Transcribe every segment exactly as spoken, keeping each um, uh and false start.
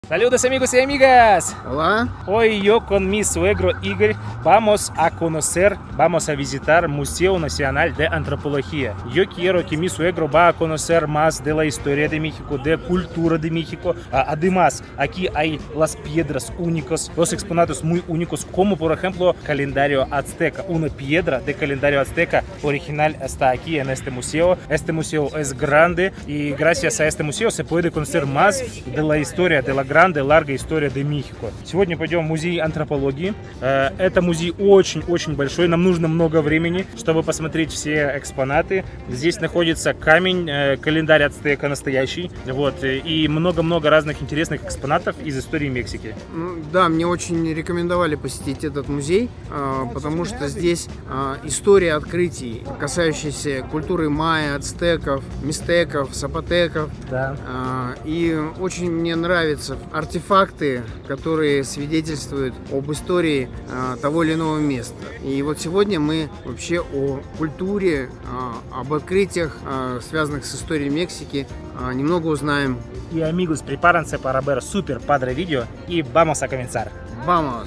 Saludos amigos y amigas. Hola. Hoy yo con mi suegro Igor vamos a conocer, vamos a visitar Museo Nacional de Antropología. Yo quiero que mi suegro va a conocer más de la historia de México, de cultura de México. Además, aquí hay las piedras únicas, los exponados muy únicos, como por ejemplo calendario azteca. Una piedra de calendario azteca original está aquí en este museo. Este museo es grande y gracias a este museo se puede conocer más de la historia, de la grande, larga история de México. Сегодня пойдем в музей антропологии. Это музей очень-очень большой. Нам нужно много времени, чтобы посмотреть все экспонаты. Здесь находится камень, календарь ацтека настоящий. Вот, и много-много разных интересных экспонатов из истории Мексики. Да, мне очень рекомендовали посетить этот музей, потому что здесь история открытий, касающиеся культуры майя, ацтеков, мистеков, сапотеков. Да. И очень мне нравятся артефакты, которые свидетельствуют об истории а, того или иного места. И вот сегодня мы вообще о культуре, а, об открытиях, а, связанных с историей Мексики, а, немного узнаем. Y amigos, prepárense para ver super padre video y vamos a comenzar. Vamos!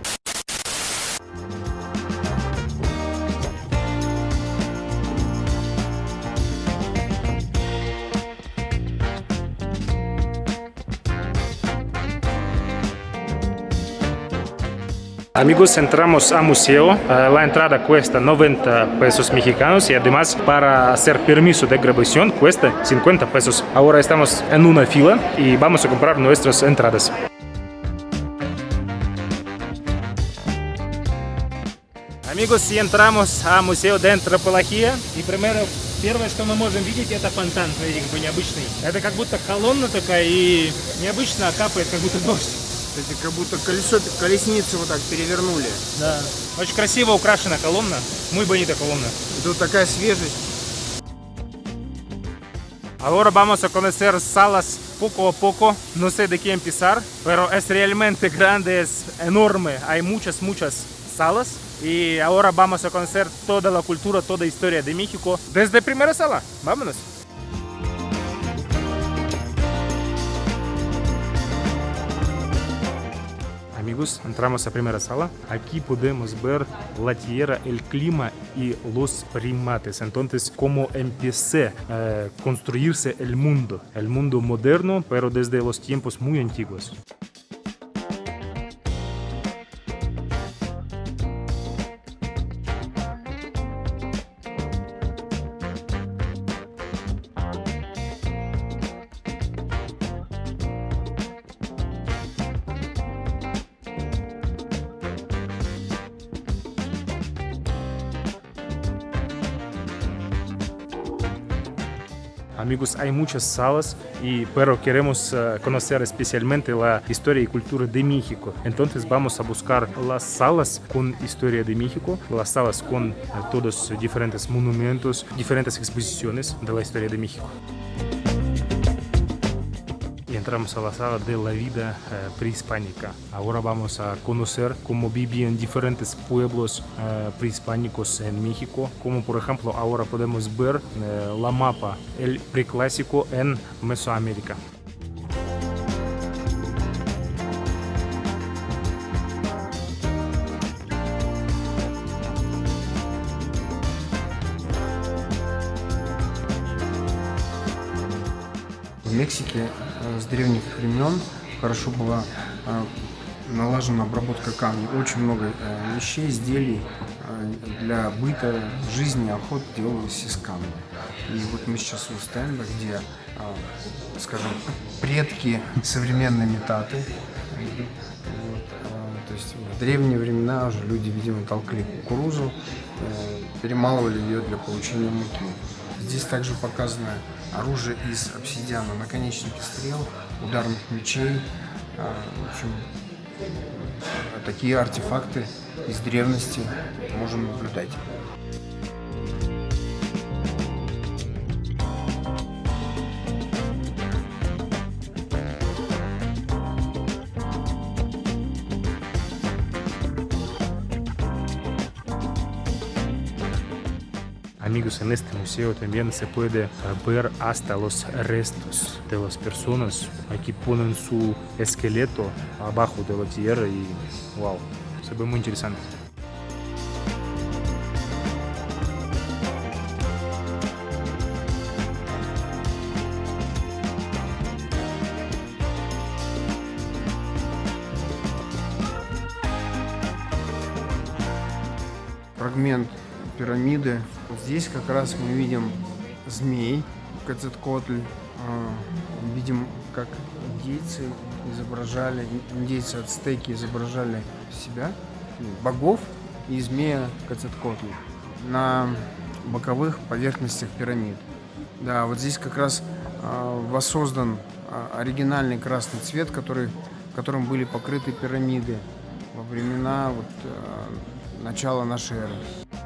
Amigos, entramos al museo. La entrada cuesta noventa pesos mexicanos y además para hacer permiso de grabación cuesta cincuenta pesos. Ahora estamos en una fila y vamos a comprar nuestras entradas. Amigos, y entramos al Museo de Antropología y primero, первое, что мы можем видеть, это фонтан, смотрите, какой необычный. Это как будто колонна такая и необычно капает, как будто дождь. Это как будто колесо, колесницу вот так перевернули. Да. Очень красиво украшена колонна. Muy bonita columna. Тут такая свежесть. Ahora vamos a conocer salas poco a poco. No sé de qué empezar, pero es realmente grande, es enorme. Hay muchas, muchas salas. Y ahora vamos a conocer toda la cultura, toda la historia de México desde primera sala. Vámonos. Amigos, entramos a primera sala. Aquí podemos ver la tierra, el clima y los primates. Entonces, cómo empecé a construirse el mundo. El mundo moderno, pero desde los tiempos muy antiguos. Amigos, hay muchas salas, y, pero queremos uh, conocer especialmente la historia y cultura de México. Entonces vamos a buscar las salas con historia de México, las salas con uh, todos diferentes monumentos, diferentes exposiciones de la historia de México. Y entramos a la sala de la vida uh, prehispánica. Ahora vamos a conocer cómo vivían diferentes pueblos uh, prehispánicos en México, como por ejemplo ahora podemos ver uh, la mapa, el preclásico en Mesoamérica. В Мексике с древних времен хорошо была налажена обработка камней. Очень много вещей, изделий для быта, жизни, охот делалось из камня. И вот мы сейчас у стенда, где, скажем, предки современной метаты. Вот, то есть в древние времена уже люди, видимо, толкли кукурузу, перемалывали ее для получения муки. Здесь также показано оружие из обсидиана, наконечники стрел, ударных мечей. В общем, такие артефакты из древности можем наблюдать. Amigos, en este museo también se puede ver hasta los restos de las personas. Aquí ponen su esqueleto abajo de la tierra y wow, se ve muy interesante. Фрагмент пирамиды. Здесь как раз мы видим змей, Кецалькоатль. Видим, как индейцы изображали, индейцы ацтеки изображали себя, богов и змея Кецалькоатля на боковых поверхностях пирамид. Да, вот здесь как раз воссоздан оригинальный красный цвет, который, которым были покрыты пирамиды во времена вот, начала нашей эры.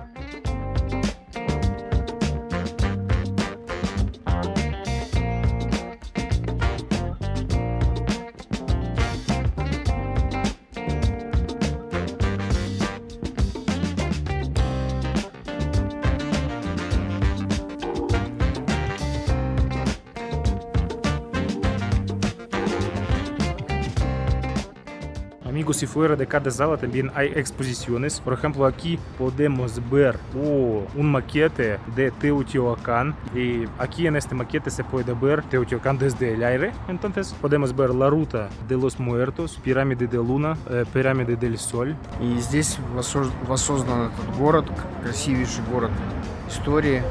Amigos, y fuera de cada sala también hay exposiciones. Por ejemplo, aquí podemos ver oh, un maquete de Teotihuacán. Y aquí en este maquete se puede ver Teotihuacán desde el aire. Entonces podemos ver la ruta de los muertos, pirámide de Luna, eh, pirámide del Sol. И здесь воссоздан этот город, красивейший город истории.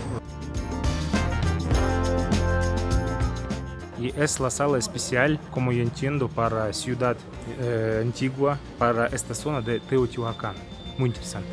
Y es la sala especial, como yo entiendo, para Ciudad eh, Antigua, para esta zona de Teotihuacán. Muy interesante.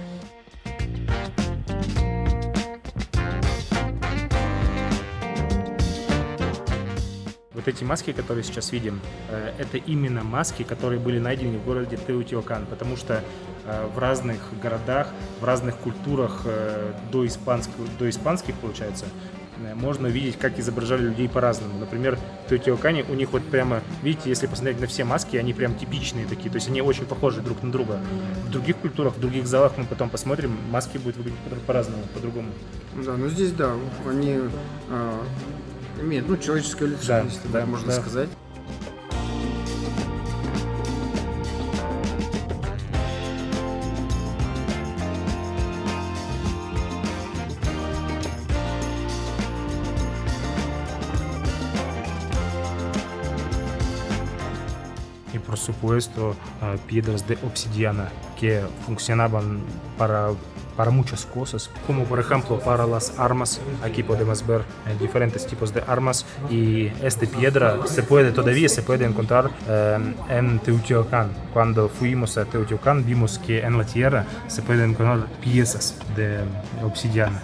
Вот эти маски, которые сейчас видим, э, это именно маски, которые были найдены в городе Теотиуакан, потому что э, в разных городах, в разных культурах э, до, испанск... до испанских, получается, можно увидеть, как изображали людей по-разному. Например, в Теотиуакане у них вот прямо, видите, если посмотреть на все маски, они прям типичные такие, то есть они очень похожи друг на друга. В других культурах, в других залах мы потом посмотрим, маски будут выглядеть по-разному, по-другому. Да, ну здесь, да, они э, имеют, ну, человеческое лицо, да, если да, так можно да. сказать. Y por supuesto uh, piedras de obsidiana que funcionaban para, para muchas cosas, como por ejemplo para las armas. Aquí podemos ver eh, diferentes tipos de armas y esta piedra se puede, todavía se puede encontrar eh, en Teotihuacán. Cuando fuimos a Teotihuacán vimos que en la tierra se pueden encontrar piezas de obsidiana.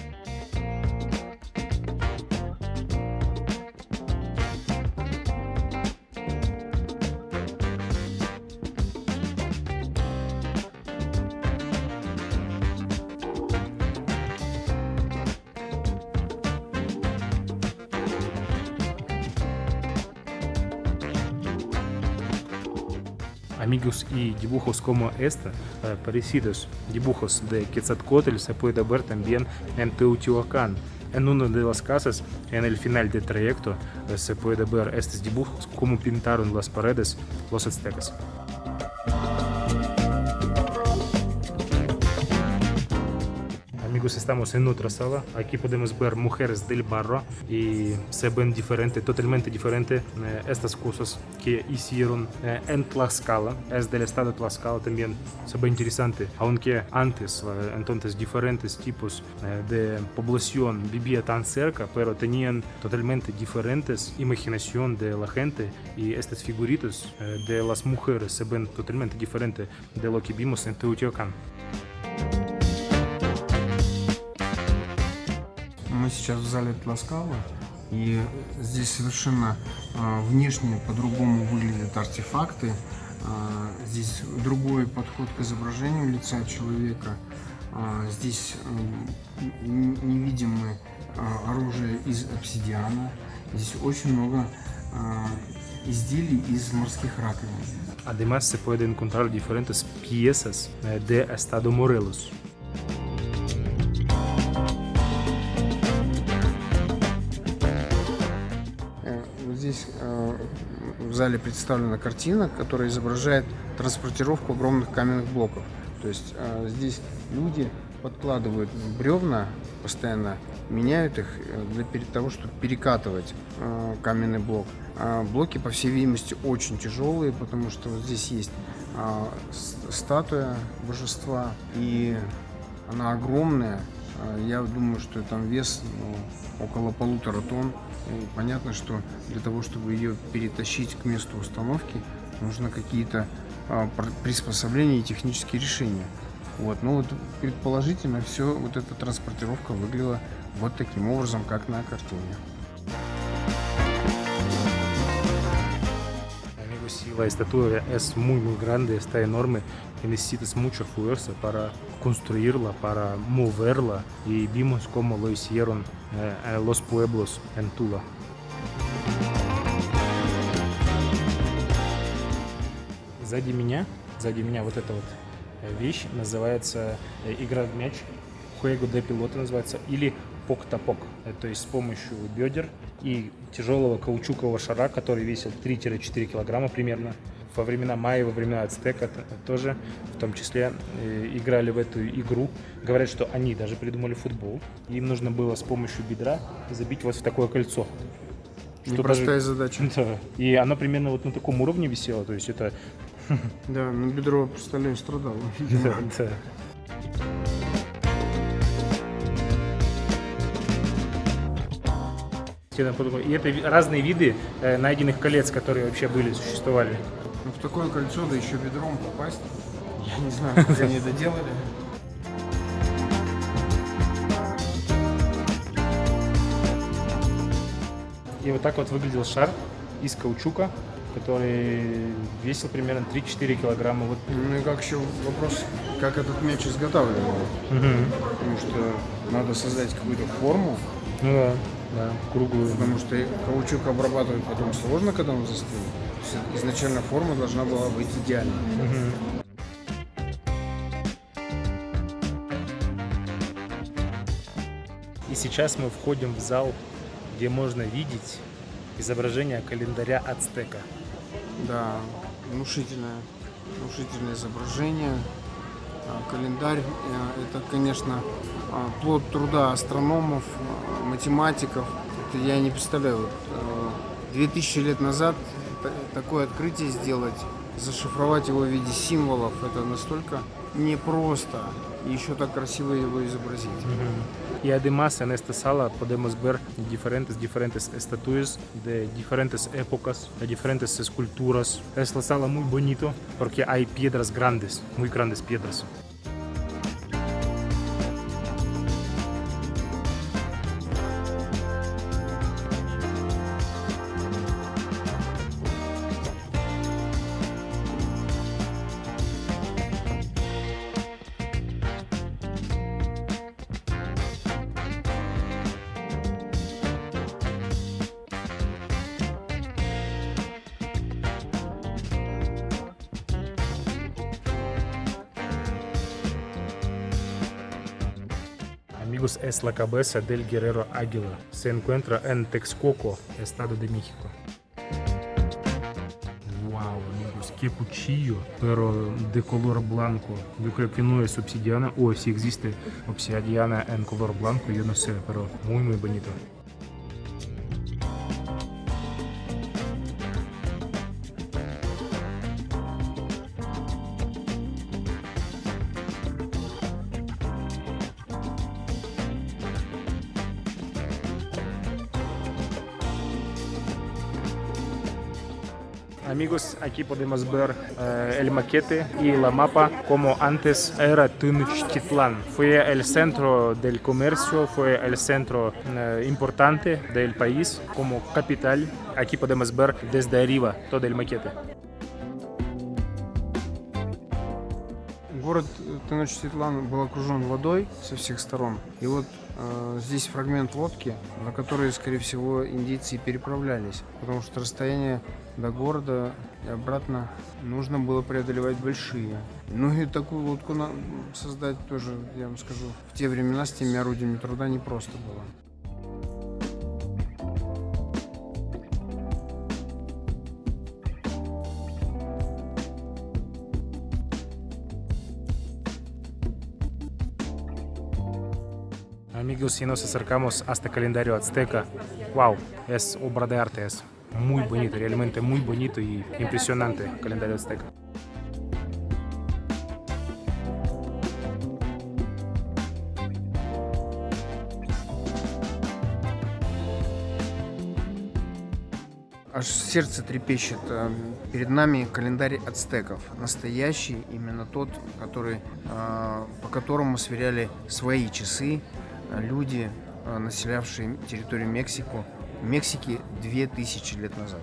Amigos, y dibujos como esta, eh, parecidos dibujos de Quetzalcóatl se puede ver también en Teotihuacán. En una de las casas, en el final del trayecto, eh, se puede ver estos dibujos, cómo pintaron las paredes los aztecas. Amigos, estamos en otra sala. Aquí podemos ver mujeres del barro y se ven diferente, totalmente diferente eh, estas cosas que hicieron eh, en Tlaxcala. Es del estado de Tlaxcala también. Se ve interesante. Aunque antes, eh, entonces, diferentes tipos eh, de población vivían tan cerca, pero tenían totalmente diferentes imaginación de la gente y estas figuritas eh, de las mujeres se ven totalmente diferente de lo que vimos en Teotihuacán. Мы сейчас в зале Tlaxcala, и здесь совершенно э, внешне по-другому выглядят артефакты. Э, здесь другой подход к изображению лица человека. Э, здесь э, не видим мы э, оружие из обсидиана. Здесь очень много э, изделий из морских раковин. Además se pueden encontrar diferentes piezas de estado Morelos. зале представлена картина, которая изображает транспортировку огромных каменных блоков. То есть э, здесь люди подкладывают бревна, постоянно меняют их для того, чтобы перекатывать э, каменный блок. А блоки, по всей видимости, очень тяжелые, потому что вот здесь есть э, статуя божества, и она огромная. Я думаю, что там вес ну, около полутора тонн. И понятно, что для того, чтобы ее перетащить к месту установки, нужно какие-то а, приспособления и технические решения. Вот. Но вот предположительно все вот эта транспортировка выглядела вот таким образом, как на картине. La estatua es muy muy grande, está enorme y necesitas mucha fuerza para construirla, para moverla, y vimos cómo lo hicieron eh, los pueblos en Tula. Сзади меня, сзади меня вот эта вот вещь называется игра в мяч, Juego de Pelota называется, или пок-топок, то есть с помощью бедер и тяжелого каучукового шара, который весил три-четыре килограмма примерно. Во времена майя, во времена ацтека тоже, в том числе, играли в эту игру. Говорят, что они даже придумали футбол. Им нужно было с помощью бедра забить вот в такое кольцо. Непростая даже... задача. Да. И оно примерно вот на таком уровне висело, то есть это... Да, на бедро, представляю, страдало. Да, да. И это разные виды э, найденных колец, которые вообще были, существовали. Ну, в такое кольцо, да еще бедром попасть, я не знаю, как они это делали. И вот так вот выглядел шар из каучука, который весил примерно три-четыре килограмма. Вот. Ну и как еще вопрос, как этот мяч изготавливал? Угу. Потому что надо создать какую-то форму. Ну да. Да, круглую. Потому что каучук обрабатывать потом сложно, когда он застыл. Изначально форма должна была быть идеальной. Угу. И сейчас мы входим в зал, где можно видеть изображение календаря ацтека. Да, внушительное, внушительное изображение. Календарь – это, конечно, плод труда астрономов, математиков. Это я не представляю. Две тысячи лет назад такое открытие сделать, зашифровать его в виде символов, это настолько непросто и еще так красиво его изобразить. Y además en esta sala podemos ver diferentes, diferentes estatuas de diferentes épocas, de diferentes esculturas. Es la sala muy bonito porque hay piedras grandes, muy grandes piedras. Amigos, es la cabeza del guerrero águila. Se encuentra en Texcoco, Estado de México. Wow, amigos, qué cuchillo, pero de color blanco. Yo creo que no es obsidiana, o si existe obsidiana en color blanco, yo no sé, pero muy muy bonito. Amigos, aquí podemos ver eh, el maquete y la mapa como antes era Tenochtitlán. Fue el centro del comercio, fue el centro eh, importante del país como capital. Aquí podemos ver desde arriba todo el maquete. Город Теночтитлан был окружен водой со всех сторон. И вот э, здесь фрагмент лодки, на которой, скорее всего, индейцы переправлялись. Потому что расстояние до города и обратно нужно было преодолевать большие. Ну и такую лодку на... создать тоже, я вам скажу, в те времена с теми орудиями труда непросто было. Amigos, y nos acercamos hasta calendario azteca. Wow, es obra de arte, es muy bonito, realmente muy bonito y impresionante el calendario azteca. Аж сердце трепещет. Перед нами календарь ацтеков. Настоящий, именно тот, который, по которому сверяли свои часы люди, населявшие территорию Мексику, Мексики две тысячи лет назад.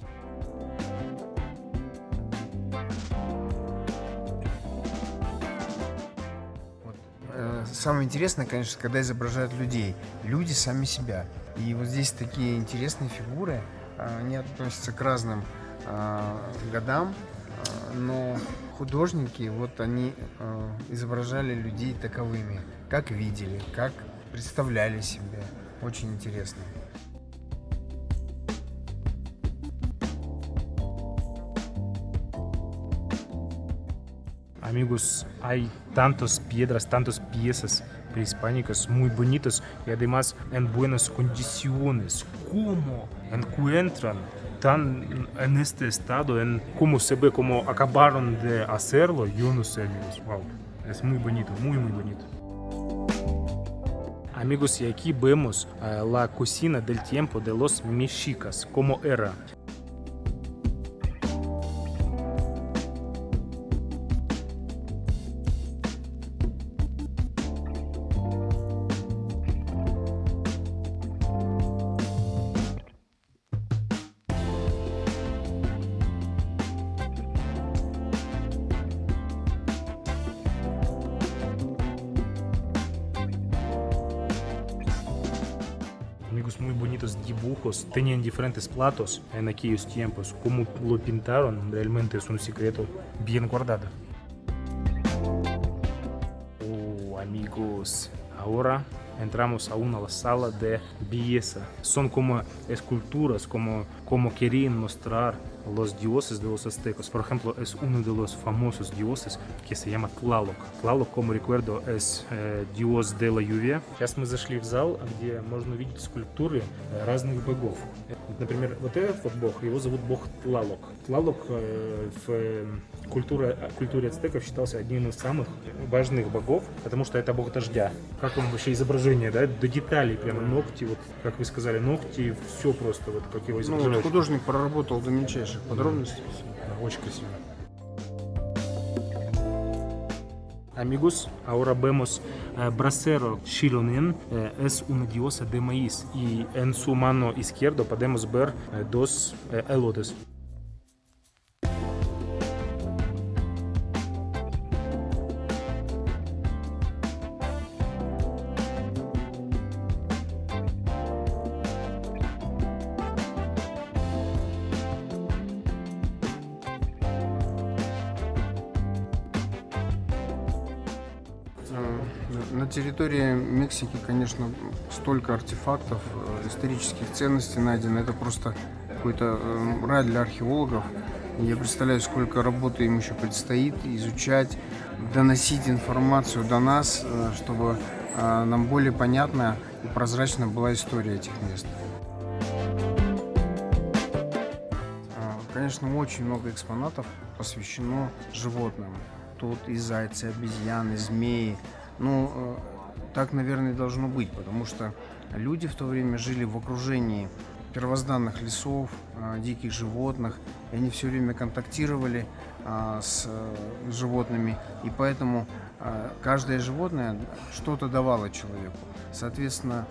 Вот. Самое интересное, конечно, когда изображают людей. Люди сами себя. И вот здесь такие интересные фигуры. Они относятся к разным э, годам, э, но художники, вот они э, изображали людей таковыми, как видели, как представляли себе. Очень интересно. Amigos, hay tantas piedras, tantas piezas prehispánicas muy bonitas y además en buenas condiciones. ¿Cómo encuentran tan en este estado, en cómo se ve, cómo acabaron de hacerlo? Yo no sé, amigos. Wow, es muy bonito, muy, muy bonito. Amigos, y aquí vemos uh, la cocina del tiempo de los mexicas, cómo era. Amigos, muy bonitos dibujos, tenían diferentes platos en aquellos tiempos. Cómo lo pintaron realmente es un secreto bien guardado. Oh, amigos, ahora entramos aún a la sala de belleza. Son como esculturas, como, como querían mostrar los dioses de los aztecas. Por ejemplo, es uno de los famosos dioses que se llama Tlaloc. Tlaloc, como recuerdo, es eh, dios de la lluvia. Сейчас мы зашли в зал, где можно увидеть скульптуры разных богов. Например, вот этот вот бог, его зовут бог Тлалок. Тлалок э, в культуре, культуре ацтеков считался одним из самых важных богов, потому что это бог дождя. Как он вообще изображение, да, до деталей, прямо ногти, вот, как вы сказали, ногти, все просто, вот, как его изображают. Ну, вот художник проработал до мельчайших подробностей. Да, очень красиво. Amigos, ahora vemos eh, brasero Xilonen, eh, es una diosa de maíz y en su mano izquierda podemos ver eh, dos eh, elotes. На территории Мексики, конечно, столько артефактов, исторических ценностей найдено. Это просто какой-то рай для археологов. Я представляю, сколько работы им еще предстоит изучать, доносить информацию до нас, чтобы нам более понятна и прозрачна была история этих мест. Конечно, очень много экспонатов посвящено животным. Тут и зайцы, и обезьяны, и змеи. Ну, так, наверное, должно быть, потому что люди в то время жили в окружении первозданных лесов, диких животных, и они все время контактировали с животными, и поэтому каждое животное что-то давало человеку. Соответственно...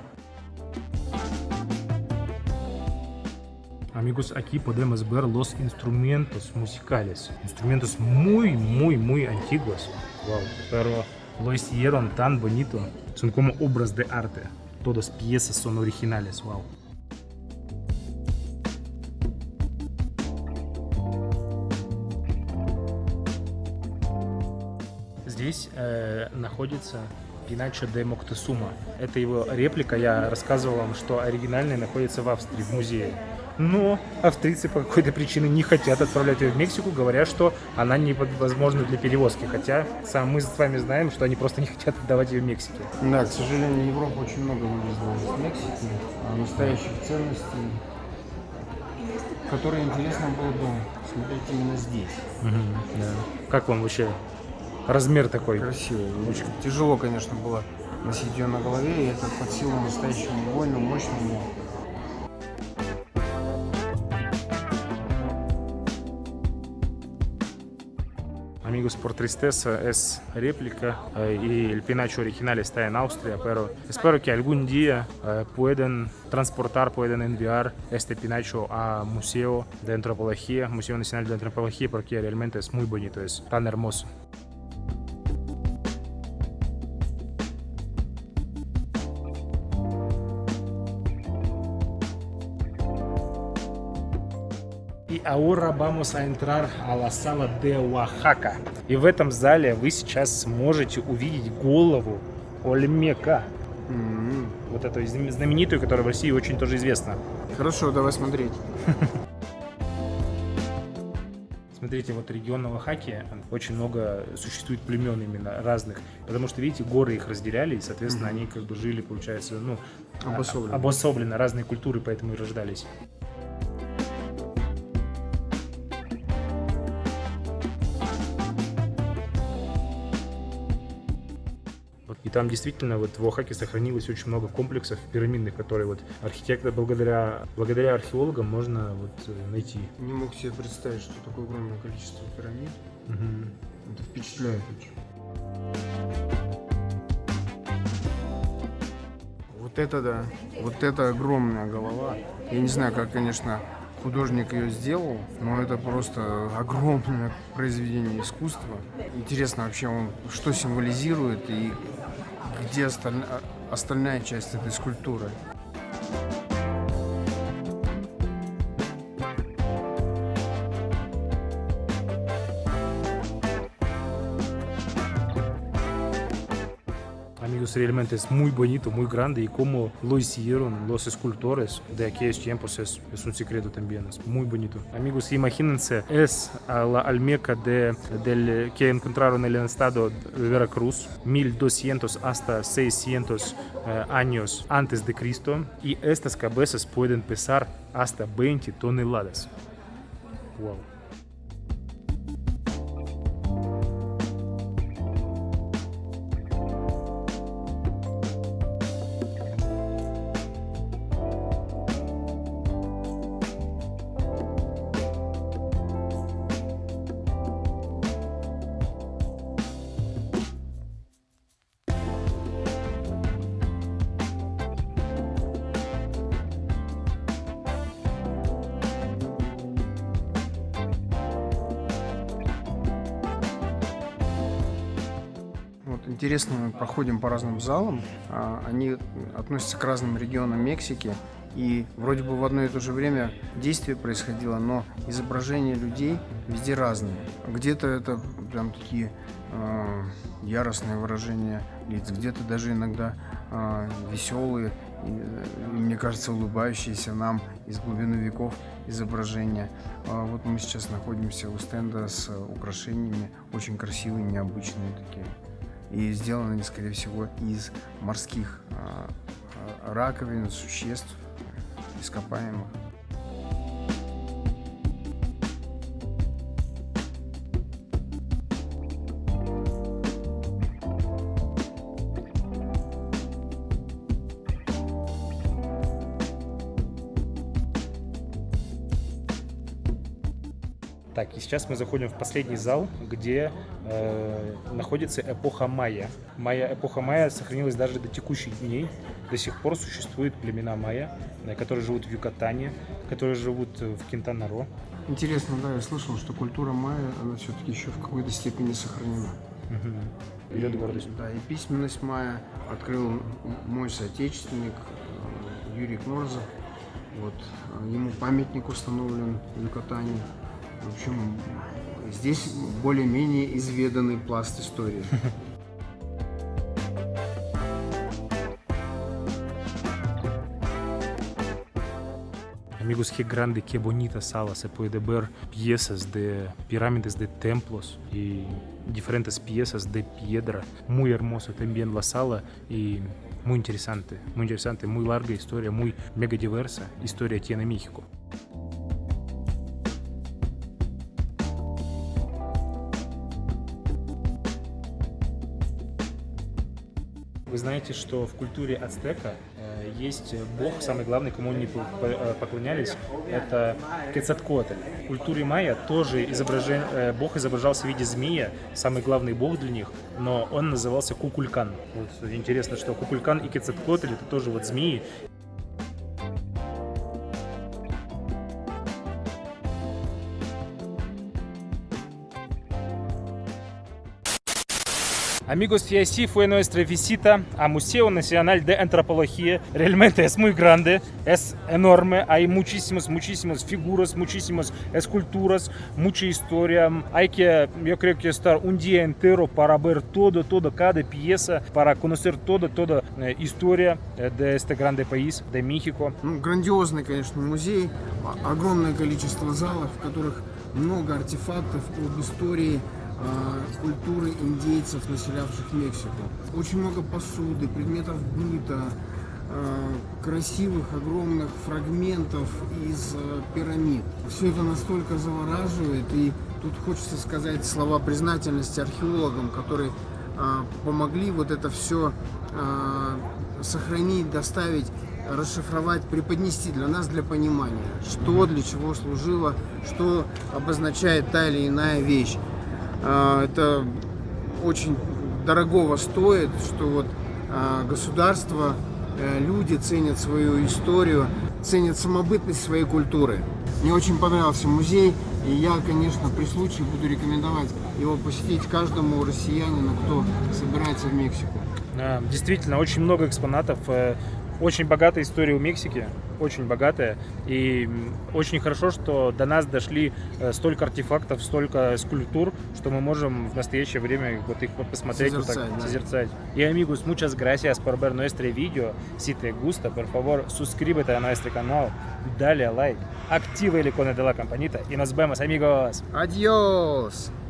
Amigos, aquí podemos ver los instrumentos musicales, instrumentos muy, muy, muy antiguos, wow, pero lo hicieron tan bonito, son como obras de arte, todas piezas son originales, wow. Здесь э, находится Пиначо де Моктесума. Это его реплика, я рассказывал вам, что оригинальная находится в Австрии, в музее. Но австрийцы по какой-то причине не хотят отправлять ее в Мексику, говоря, что она невозможна для перевозки. Хотя сам мы с вами знаем, что они просто не хотят отдавать ее в Мексике. Да, к сожалению, Европа очень много вывезла из Мексики, настоящих ценностей, которые интересно было бы смотреть именно здесь. Угу, да. Как вам вообще размер такой? Красиво. Очень тяжело, конечно, было носить ее на голове, и это под силу настоящему воину, мощному. Amigos, por tristeza es réplica eh, y el penacho original está en Austria, pero espero que algún día eh, puedan transportar, puedan enviar este penacho a Museo de Antropología, Museo Nacional de Antropología, porque realmente es muy bonito, es tan hermoso. И ahora vamos a entrar a la sala de Oaxaca. И в этом зале вы сейчас сможете увидеть голову Ольмека. Mm-hmm. Вот эту знаменитую, которая в России очень тоже известна. Хорошо, давай смотреть. Смотрите, вот регион на Оахаке, очень много существует племен именно разных. Потому что, видите, горы их разделяли, и, соответственно, mm-hmm. они как бы жили, получается, ну, обособленно. обособленно, разные культуры, поэтому и рождались. И там действительно вот в Оахаке сохранилось очень много комплексов пирамидных, которые вот архитектор благодаря, благодаря археологам можно вот найти. Не мог себе представить, что такое огромное количество пирамид. Угу. Это впечатляет очень. Вот это да, вот это огромная голова. Я не знаю, как, конечно, художник ее сделал, но это просто огромное произведение искусства. Интересно вообще, он что символизирует и где осталь... остальная часть этой скульптуры. Amigos, realmente es muy bonito, muy grande, y cómo lo hicieron los escultores de aquellos tiempos es, es un secreto también, es muy bonito. Amigos, imagínense, es la Olmeca de, del, que encontraron en el estado de Veracruz, mil doscientos hasta seiscientos eh, años antes de Cristo, y estas cabezas pueden pesar hasta veinte toneladas. Wow. Интересно, мы проходим по разным залам, они относятся к разным регионам Мексики, и вроде бы в одно и то же время действие происходило, но изображения людей везде разные. Где-то это прям такие э, яростные выражения лиц, где-то даже иногда э, веселые, и, и, мне кажется, улыбающиеся нам из глубины веков изображения. А вот мы сейчас находимся у стенда с украшениями, очень красивые, необычные такие. И сделаны они, скорее всего, из морских э, раковин, существ, ископаемых. Так, и сейчас мы заходим в последний зал, где э, находится эпоха майя. Майя. Эпоха майя сохранилась даже до текущих дней. До сих пор существуют племена майя, которые живут в Юкатане, которые живут в Кинтана-Рoo. Интересно, да, я слышал, что культура майя, она все-таки еще в какой-то степени сохранена. Угу. Идет гордость. Да, и письменность майя открыл мой соотечественник Юрий Кнорзов. Вот, ему памятник установлен в Юкатане. В общем, здесь более-менее изведанный пласт истории. amigos, qué grande, qué bonita sala. Se puede ver piezas de pirámides de templos y diferentes piezas de piedra. Muy hermosa también la sala y muy interesante, muy interesante, muy larga historia, muy mega diversa historia tiene México. Вы знаете, что в культуре ацтека э, есть бог, самый главный, кому они поклонялись, это Кецалькоатль. В культуре майя тоже изображен, э, бог изображался в виде змея, самый главный бог для них, но он назывался Кукулькан. Вот, интересно, что Кукулькан и Кецалькоатль это тоже вот змеи. Amigos, y así fue nuestra visita a Museo Nacional de Antropología. Realmente es muy grande, es enorme, hay muchísimas, muchísimas figuras, muchísimas esculturas, mucha historia. Hay que, yo creo que estar un día entero para ver todo, todo, cada pieza, para conocer toda, toda historia de este grande país, de México. Ну, грандиозный, конечно, музей, огромное количество залов, в которых много артефактов об истории культуры индейцев, населявших Мексику. Очень много посуды, предметов быта, красивых, огромных фрагментов из пирамид. Все это настолько завораживает, и тут хочется сказать слова признательности археологам, которые помогли вот это все сохранить, доставить, расшифровать, преподнести для нас, для понимания, что для чего служило, что обозначает та или иная вещь. Это очень дорогого стоит, что вот государство, люди ценят свою историю, ценят самобытность своей культуры. Мне очень понравился музей, и я, конечно, при случае буду рекомендовать его посетить каждому россиянину, кто собирается в Мексику. Действительно, очень много экспонатов. Очень богатая история у Мексики, очень богатая, и очень хорошо, что до нас дошли столько артефактов, столько скульптур, что мы можем в настоящее время вот их посмотреть, созерцать, вот так, да. созерцать. Y amigos, muchas gracias por ver nuestro video. Si te gusta, por favor, suscríbete a nuestro canal, dale like, activa el icono de la campanita y nos vemos, amigos. Adiós!